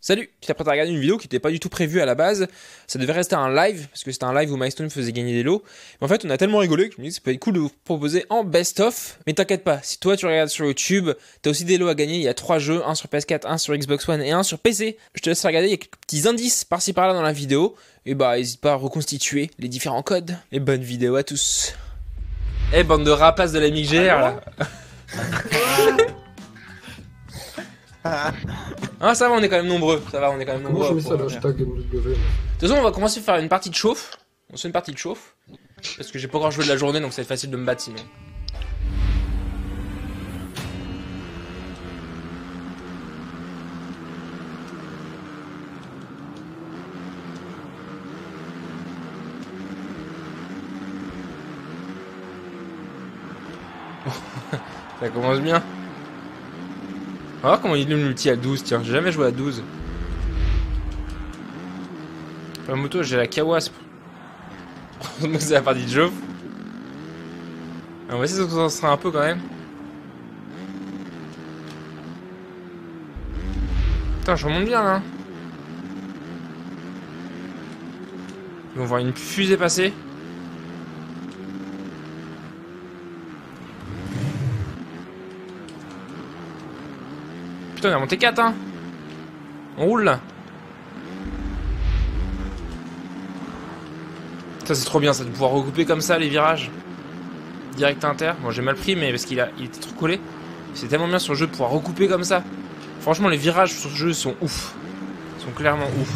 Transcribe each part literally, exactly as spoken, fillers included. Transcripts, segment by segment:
Salut, tu t'apprêtes à regarder une vidéo qui n'était pas du tout prévue à la base. Ça devait rester un live, parce que c'était un live où Milestone faisait gagner des lots. Mais en fait, on a tellement rigolé que je me dis que ça peut être cool de vous proposer en best-of. Mais t'inquiète pas, si toi tu regardes sur YouTube, t'as aussi des lots à gagner. Il y a trois jeux, un sur P S quatre, un sur Xbox One et un sur P C. Je te laisse regarder, il y a quelques petits indices par-ci par-là dans la vidéo. Et bah, n'hésite pas à reconstituer les différents codes. Et bonne vidéo à tous. Eh, hey, bande de rapaces de la Mic G R là. Ah ça va, on est quand même nombreux, ça va, on est quand même nombreux. Comment je mets ça, l'hashtag M W? De toute façon, on va commencer par une partie de chauffe. On se fait une partie de chauffe. Parce que j'ai pas encore joué de la journée, donc ça va être facile de me battre sinon. Ça commence bien. On va voir comment il est le multi à douze, tiens, j'ai jamais joué à douze. La moto, j'ai la Kawasp. Donc c'est la partie de chauffe. On va essayer de se concentrer un peu quand même. Putain, je remonte bien là. Ils vont voir une fusée passer. Putain, on est monté quatre, hein. On roule là. Ça c'est trop bien ça de pouvoir recouper comme ça les virages. Direct inter. Bon j'ai mal pris mais parce qu'il a il était trop collé. C'est tellement bien sur le jeu de pouvoir recouper comme ça. Franchement les virages sur ce jeu sont ouf. Ils sont clairement ouf.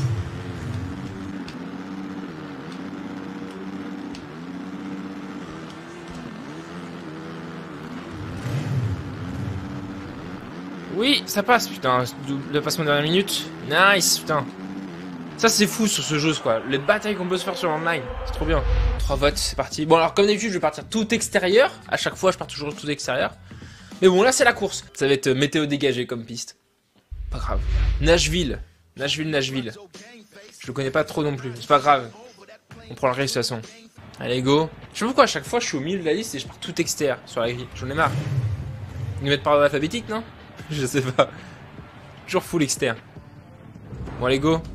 Oui, ça passe, putain, le passement de dernière minute. Nice, putain. Ça, c'est fou sur ce jeu, quoi. Les batailles qu'on peut se faire sur online, c'est trop bien. Trois votes, c'est parti. Bon, alors, comme d'habitude, je vais partir tout extérieur. À chaque fois, je pars toujours tout extérieur. Mais bon, là, c'est la course. Ça va être météo dégagé comme piste. Pas grave. Nashville. Nashville, Nashville. Je le connais pas trop non plus. C'est pas grave. On prend le risque de toute façon. Allez, go. Je sais pas pourquoi, à chaque fois, je suis au milieu de la liste et je pars tout extérieur sur la grille. J'en ai marre. Ils nous mettent par ordre alphabétique, non? Je sais pas. Toujours full externe. Bon allez go.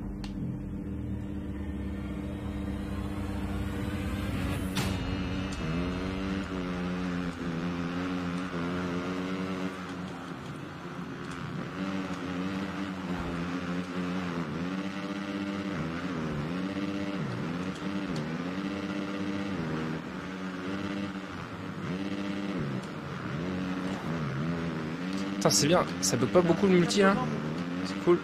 Putain c'est bien, ça bug pas beaucoup le multi là. C'est cool.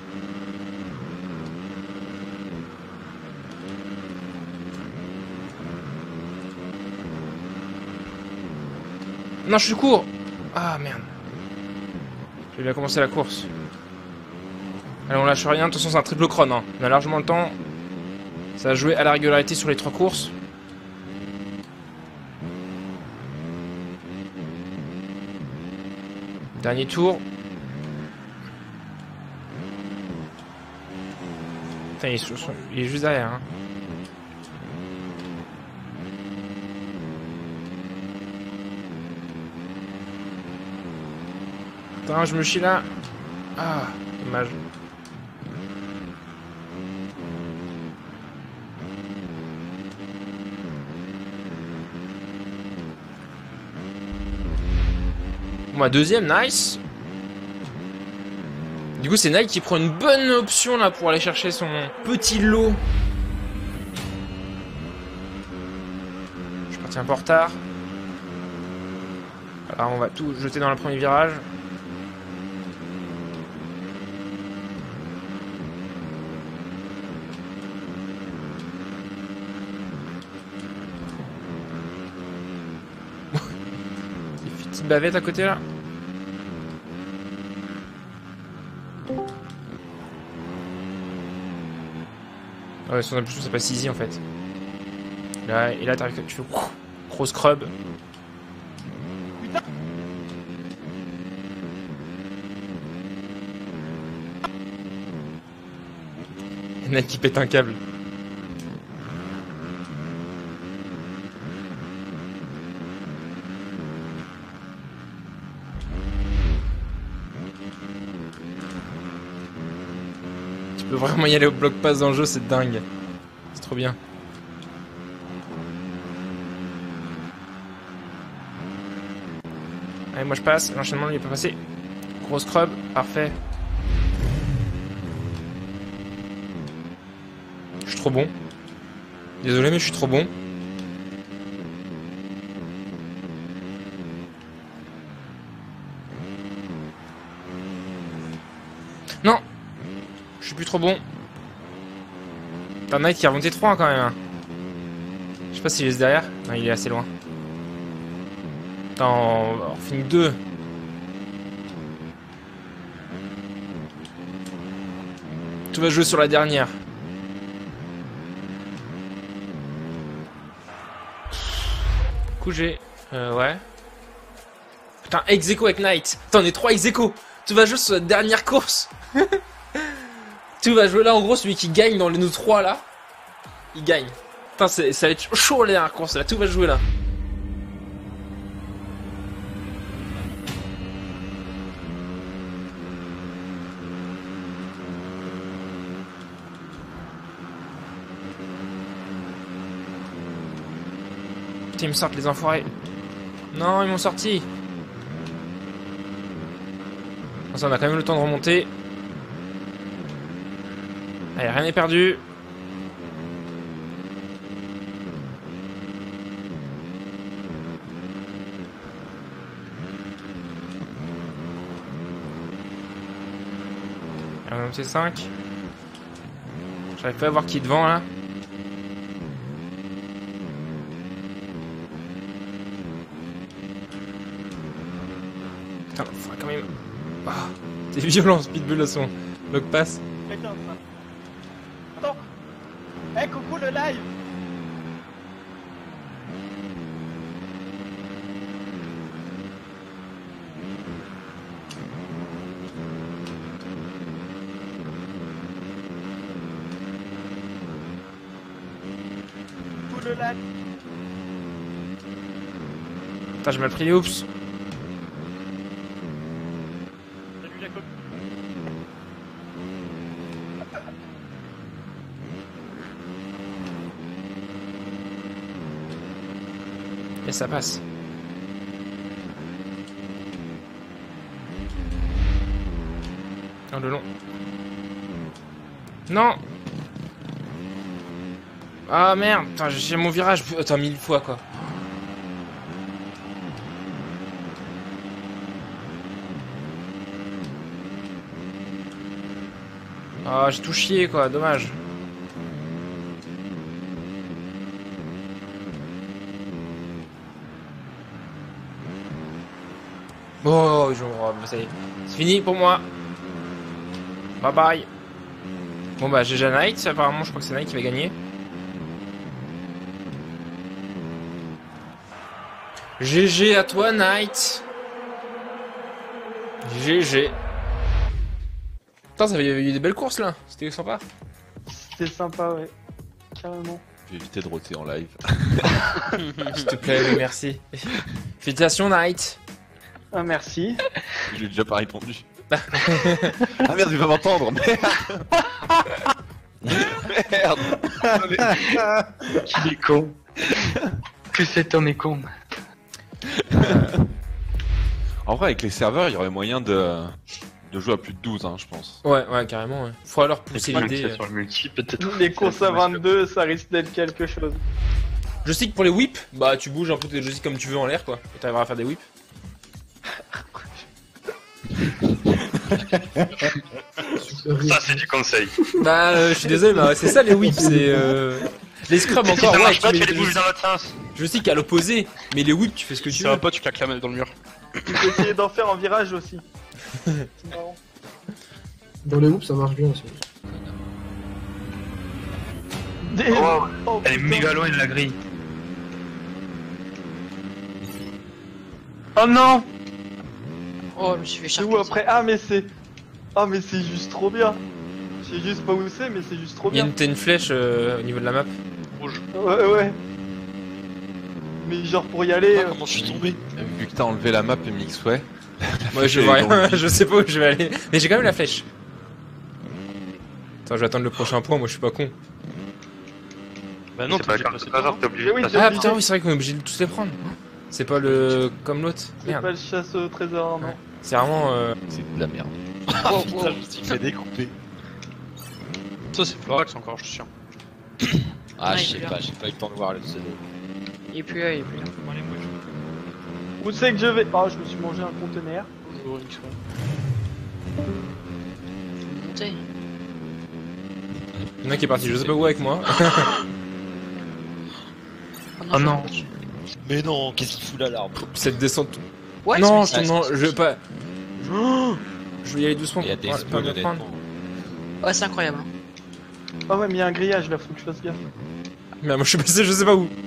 Non je suis court. Ah merde. J'ai bien commencé la course. Allez on lâche rien, de toute façon c'est un triple chrono hein. On a largement le temps. Ça va jouer à la régularité sur les trois courses. Dernier tour. Putain, il est, sur son... il est juste derrière. Hein. Putain, je me chie là. Ah, dommage. Moi, deuxième, nice. Du coup, c'est Nike qui prend une bonne option là pour aller chercher son petit lot. Je suis parti un peu en retard. Alors, on va tout jeter dans le premier virage. Petite bavette à côté là. Ouais, son impulsion c'est pas si easy en fait. Là, et là t'arrives, tu fais gros scrub. Putain. Il y en a qui pète un câble. Je peux vraiment y aller au bloc pass dans le jeu, c'est dingue. C'est trop bien. Allez, moi je passe, l'enchaînement lui est pas passé. Gros scrub, parfait. Je suis trop bon. Désolé, mais je suis trop bon. Non, je suis plus trop bon. T'as un Knight qui a remonté de trois quand même. Hein. Je sais pas s'il est derrière. Non, il est assez loin. Attends, on finit deux. Tout va jouer sur la dernière. Coup j'ai... Euh, ouais. Putain, ex-aequo avec Knight. Attends, on est trois ex-aequo. Tout va jouer sur la dernière course. Tout va jouer là, en gros, celui qui gagne dans les nous trois là, il gagne. Putain, ça va être chaud la dernière course là, tout va jouer là. Putain, ils me sortent les enfoirés. Non, ils m'ont sorti. Ça, on a quand même le temps de remonter. Allez, rien n'est perdu. On va monter cinq. J'arrive pas à voir qui est devant là. Putain, faudrait quand même... Oh, c'est violent ce pitbull à son bloc pass. Attends. Eh hey, coucou le live. Coucou le live. Putain, j'ai mal pris les oups. Et ça passe. Oh le long. Non. Ah merde. Putain, j'ai mon virage. Attends, mille fois quoi. Ah, j'ai tout chié quoi. Dommage. Oh, je... oh, ça y est. C'est fini pour moi. Bye bye. Bon bah G G Knight, apparemment je crois que c'est Knight qui va gagner. G G à toi Knight. G G. Putain, ça avait eu des belles courses là, c'était sympa. C'était sympa, ouais. Carrément. J'ai évité de roter en live. S'il te plaît, oui, merci. Félicitations Knight. Ah, merci. Je lui ai déjà pas répondu. Ah merde, il va m'entendre. Merde. Merde. Qu'il est con. Que cet homme est con. Euh... En vrai, avec les serveurs, il y aurait moyen de, de jouer à plus de douze, hein, je pense. Ouais, ouais, carrément. Ouais. Faudra leur pousser l'idée. Sur le multi, peut-être. Les courses à vingt-deux, ça risque d'être quelque chose. Je sais que pour les whips, bah tu bouges un peu tes joysticks comme tu veux en l'air quoi. Et t'arriveras à faire des whips. Ça, c'est du conseil. Bah, euh, je suis désolé, mais ouais, c'est ça les whips, c'est euh... les scrubs encore. Si ça Ouais, marche pas, tu tu mets les bouges dans l'autre sens. Je sais qu'à l'opposé, mais les whips, tu fais ce que Si tu ça veux. va pas, tu claques la main dans le mur. Tu peux essayer d'en faire en virage aussi. C'est marrant. Dans les hoops, ça marche bien aussi. Des... Oh, oh, elle est putain. méga loin de la grille. Oh non! Oh, je me suis fait C'est charcuter. où après? Ah, mais c'est. Ah, mais c'est juste trop bien. Je sais juste pas où c'est, mais c'est juste trop Il y a bien. une, t'as une flèche euh, au niveau de la map. Rouge. Ouais, ouais. Mais genre pour y aller. Ah, euh, comment je suis tombé? Vu que t'as enlevé la map M X, ouais. Moi je vois rien, je sais pas où je vais aller. Mais j'ai quand même la flèche. Attends, je vais attendre le prochain point, moi je suis pas con. Bah non, C'est t'es pas obligé de comme passer ça, genre devant. t'es obligé Mais oui, de c'est Ah obligé. putain, oui, c'est vrai qu'on est obligé de tous les prendre. C'est pas le. comme l'autre. C'est Merde. pas le chasse au trésor, non. C'est vraiment. Euh... C'est de la merde. Wow, wow. je me suis fait découper. Ça, c'est Florax encore, je suis sûr. Ah, Ouais, je il sais est pas, j'ai pas eu le temps de voir le pseudo. Il est plus là, il est plus là. Bon, allez, moi, je Où c'est que je vais? Oh, je me suis mangé un conteneur. vais au X, ouais. Montez. Il y en a qui est parti, je sais pas où avec moi. Oh non. Oh je- non. Mais non, qu'est-ce qu'il fout là, l'arbre? Cette descente. Ouais, non, c'est- je, non, je veux pas. Je veux y aller doucement Il y a pour des pas- pas spawns, me prendre. honnêtement. Ouais, c'est incroyable. hein. Ah ouais, mais il y a un grillage là, faut que je fasse gaffe. Mais moi je suis passé, je sais pas où.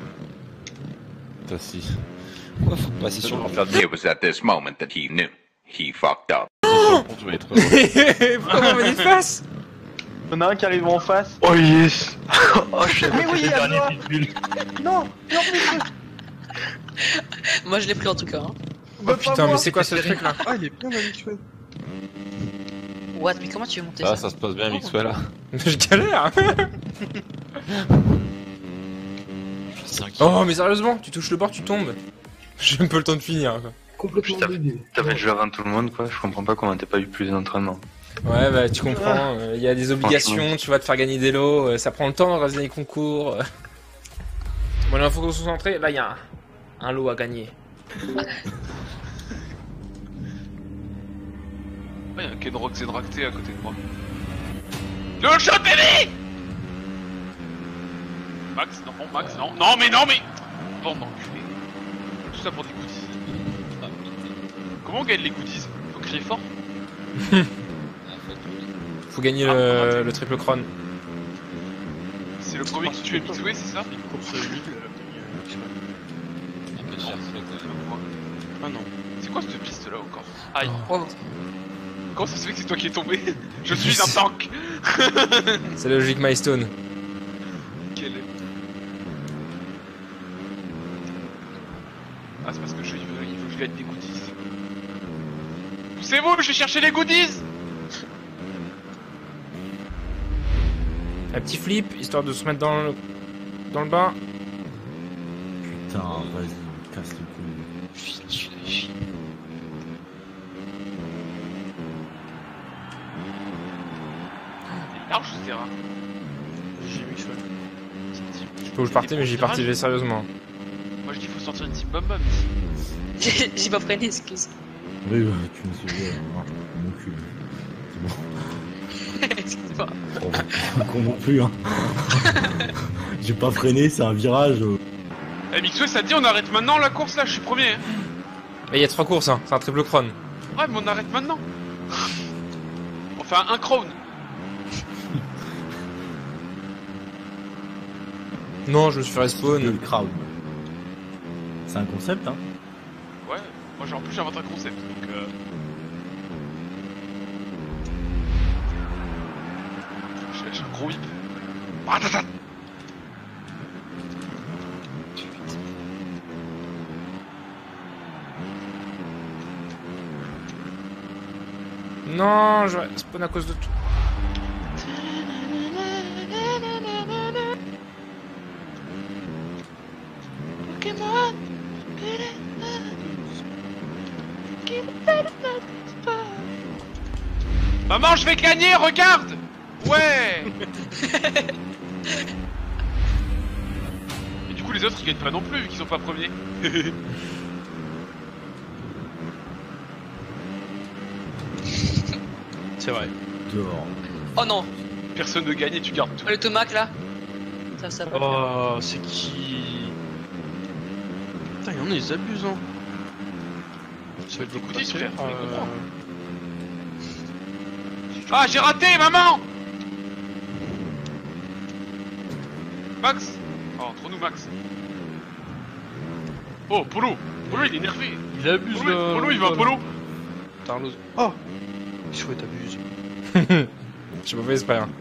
Ça si. Pourquoi faut passer sur le faire It was at this moment that he knew he fucked up. tu vas être heureux. Pourquoi on venait de face? Il y en a un qui arrive en face. Oh yes. Oh je sais Mais pas oui, le dernier alors. pitbull. Non, non, mais Moi, je l'ai pris en tout cas. hein. Oh putain, mais c'est quoi ce truc là? Ah, il est bien habitué. What, mais comment tu veux monter Ah, ça ça se passe bien, Mixwell là. Je galère. cinq. Oh, mais sérieusement, tu touches le bord, tu tombes. J'ai même pas le temps de finir quoi. Complètement Putain. dégueu. T'as fait le jeu avant tout le monde quoi, je comprends pas comment t'as pas eu plus d'entraînement. Ouais, bah tu comprends, il y a des obligations, tu vas te faire gagner des lots, euh, ça prend le temps d'organiser les concours. euh. Bon, là, faut qu'on se concentre, là, il y a un, un lot à gagner. Ouais, y'a un Kenrock Zedracté à côté de moi. Le shot, baby! Max, non, Max, non, non, mais non, mais. Bande d'enculés. Tout ça pour des goodies. Comment on gagne les goodies? Faut crier fort. Faut gagner Ah, le, ah, le triple crâne. C'est le premier qui tue Mixway, c'est ça? Un peu de chance, quoi. Ah non. C'est quoi cette piste là encore? Aïe. Wow. Comment ça se fait que c'est toi qui es tombé? Je suis un tank. C'est la logique milestone. Quel est... Ah, c'est parce que je, il faut il faut que je gagne des goodies. Poussez-vous, je vais chercher les goodies. Un petit flip, histoire de se mettre dans le, dans le bas. Putain, vas-y, casse le couille. Il est large ce terrain. J'ai vu ça. Je sais pas où je partais, mais j'y partais sérieusement. Moi je dis faut sortir une team bum bum ici. J'ai j'ai pas freiné, excuse. Oui, ouais, tu me suis bien, hein, mon cul. C'est bon. Excuse-moi. Oh, con non plus, hein. J'ai pas freiné, c'est un virage. euh. Eh Mixway, ça te dit on arrête maintenant la course là, je suis premier. Hein. Mais il y a trois courses, hein. C'est un triple crâne. Ouais, mais on arrête maintenant. On fait un, un crown. Non, je me suis fait Le respawn. crowd. C'est un concept, hein. Ouais, moi j'ai en plus j'invente un concept donc euh... J'ai j'ai un gros whip. Ah, ta, ta. Non, je vais spawn à cause de tout. Maman, je vais gagner, regarde. Ouais. Et du coup les autres ils gagnent pas non plus vu qu'ils sont pas premiers. C'est vrai. Dehors. Oh non. Personne ne gagne et tu gardes tout. Le tomac là. Ça, ça va. Oh, c'est qui? Putain, il y en a, ils abusent, hein. Ça va être beaucoup de frère. Euh... Ah, j'ai raté, maman! Max? Oh, entre nous, Max. Oh, Polo! Polo, il est énervé. Il abuse Polo, il- Polo, il va à Polo. Tarlos. Oh! Il souhaite abuse. J'ai pas fait exprès. Hein.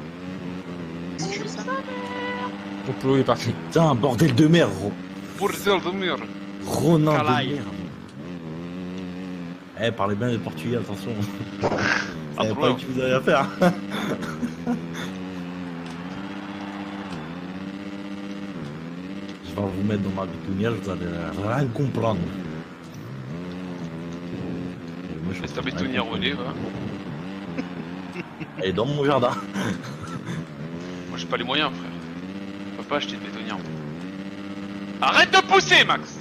Mon polo est parti. Putain, bordel de merde, Ro- Bordel de merde. Ronin de Caralho. merde. Eh, parlez bien le portugais, attention. Ah, Eh, trop pas bien. que vous avez à faire. je vais vous mettre dans ma bidonnière, vous allez rien comprendre. Moi, je Laisse ta comprends bétonnière rien au nez, va. Elle est dans mon jardin. Moi j'ai pas les moyens, frère. Je peux pas acheter de bétonnière. Arrête de pousser, Max.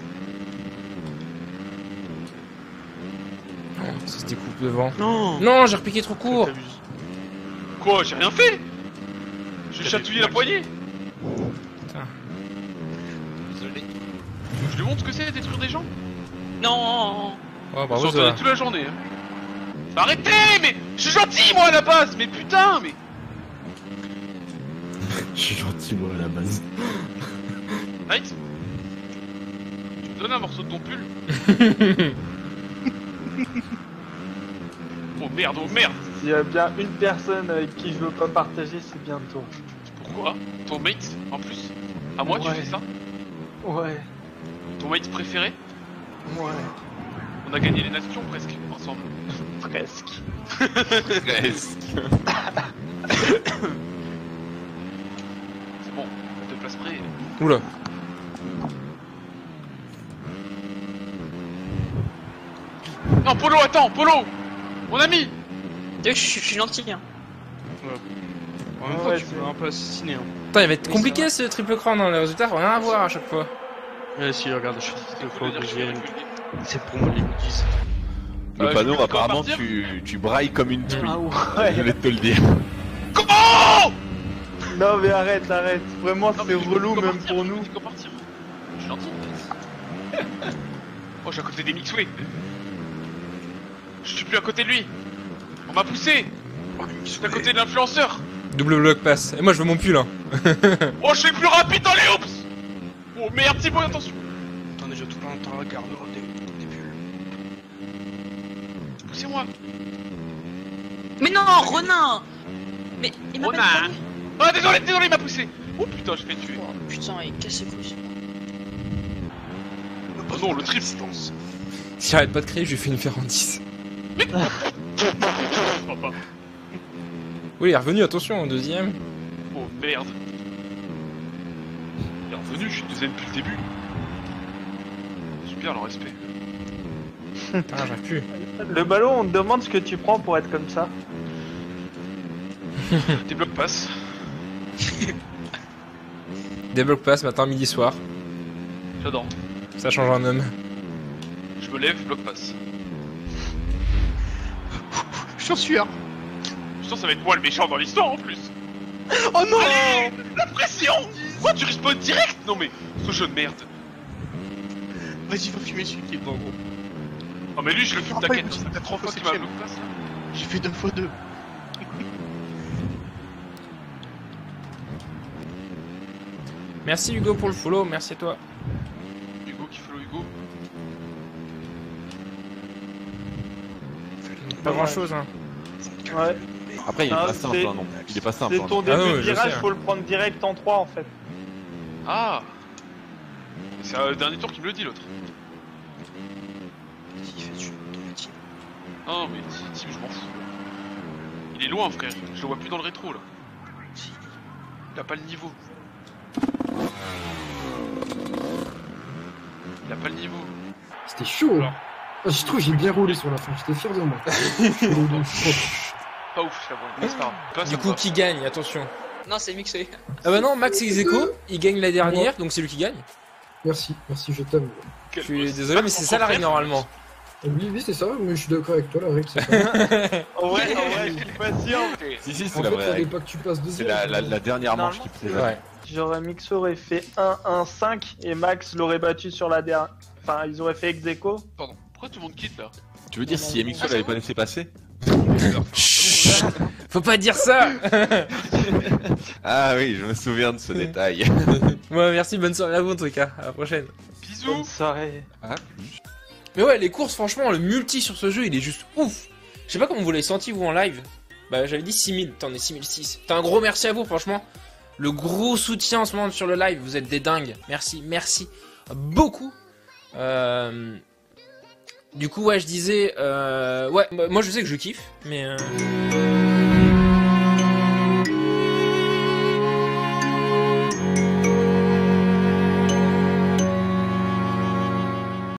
Ça se découpe devant. Non. Non, j'ai repiqué trop court. Quoi? J'ai rien fait. J'ai chatouillé la poignée. Désolé. Je lui montre ce que c'est détruire des gens. Non. Oh, On bravo, s'entendait ça. toute la journée. Hein. Arrêtez, mais je suis gentil moi à la base, mais putain, mais. Je suis gentil, moi, à la base. Night. Tu me donnes un morceau de ton pull? Oh merde, oh merde. S'il y a bien une personne avec qui je veux pas partager, c'est bien toi. Pourquoi? Ton mate en plus? À moi Ouais. tu fais ça? Ouais, Ton mate préféré? ouais, On a gagné les nations presque ensemble. presque. C'est bon, à deux places près. Oula. Non, Polo, attends, Polo! Mon ami! Je suis je suis gentil. Hein. En même temps, tu peux un peu assassiner. Hein. Putain, il va être Oui, compliqué ça ce triple crown dans les résultats, rien à voir à chaque fois. Ouais, si, regarde, je suis deux fois Faut le dire, je obligé. suis avec lui. C'est pour moi les goodies. Le Euh, panneau, je peux apparemment, encore tu, tu brailles comme une truie. Ah Je ouais. vais te le dire. Comment? Non mais arrête, arrête. Vraiment, Non, c'est mais je peux relou pas même partir, pour je nous. peux pas partir. Je suis gentil. Oh, je suis à côté des mixway. Je suis plus à côté de lui. On m'a poussé. Je suis à côté de l'influenceur. Double bloc passe. Et moi, je veux mon pull, hein. Oh, je suis plus rapide dans les hoops. Oh merde, Thibaut, attention. Attends, déjà tout le temps, regarde, des, des pulls. Poussez-moi. Mais non, Ronin. Mais il m'a Ronin. pas dit. Ah, désolé, désolé, il m'a poussé. Oh putain, je fais tuer. Oh, putain, il casse les couilles. Oh non, le trip. Si j'arrête pas de crier, je lui fais une ferrandise. Je crois pas. Oui, il est revenu, attention, au deuxième. Oh merde. Il est revenu, je suis deuxième depuis le début. Super le respect. Putain, j'arrive plus. Le ballon, on te demande ce que tu prends pour être comme ça. Des blocs passent. Des blocs passe matin, midi, soir. J'adore. Ça change un homme. Je me lève, bloc passe. Je suis en sueur. Putain, ça va être moi le méchant dans l'histoire en plus. Oh non. Allez, la pression. Quoi, tu respawns direct? Non mais, ce jeu de merde. Vas-y, va fumer celui qui est devant, gros. Oh mais lui, je le fume, Ah, pas t'inquiète. écoute, Ça fait trois fois c'est qu'il m'a chill. bloc passe là. J'ai fait deux fois deux. Merci Hugo pour le follow, merci à toi. Hugo qui follow Hugo. Pas grand chose, hein. Ouais. Après, il est Ah, pas simple, c'est- hein, non. Il est pas simple. C'est hein, ton non. début Ah non, de je virage, sais. faut le prendre direct en trois en fait. Ah. C'est euh, le dernier tour qui me le dit l'autre. Il fait du dans le team. Non mais Tim, je m'en fous. Il est loin frère, je le vois plus dans le rétro là. Il a pas le niveau. Il a pas le niveau. C'était chaud. Alors. Ah, je trouve que j'ai bien roulé sur la fin, j'étais fier de moi. Pas ouf, je l'avoue, mais c'est pas grave. Pas Du ça coup, va. qui gagne? Attention. Non, c'est mixé. Ah bah non, Max ex aequo, il gagne la dernière, donc c'est lui qui gagne. Merci, merci, je t'aime. Je Quel suis boss. désolé, mais c'est ça la règle normalement. Oui, oui, c'est ça, mais je suis d'accord avec toi, la règle, c'est ça. En vrai, en vrai, je suis patient. Si, si, En c'est la fait, vraie fallait règle. pas que tu passes C'est deuxième. la, la, la dernière manche qui prouve. Ouais. J'aurais Mixo aurait fait un un cinq et Max l'aurait battu sur la dernière. Enfin, ils auraient fait ex aequo. Pardon, pourquoi tout le monde quitte là? Tu veux dire si Emixo l'avait pas laissé passer? Faut pas dire ça. Ah oui, je me souviens de ce détail. Ouais, merci, bonne soirée à vous en tout cas, à la prochaine. Bisous. Bonne soirée. Ah, Mais ouais, les courses, franchement, le multi sur ce jeu, il est juste ouf. Je sais pas comment vous l'avez senti, vous, en live. Bah, j'avais dit six mille, t'en es six mille six. T'as un gros merci à vous, franchement. Le gros soutien en ce moment sur le live, vous êtes des dingues. Merci, merci beaucoup. Euh... Du coup, ouais, je disais... Euh... Ouais, bah, moi je sais que je kiffe, mais... Euh...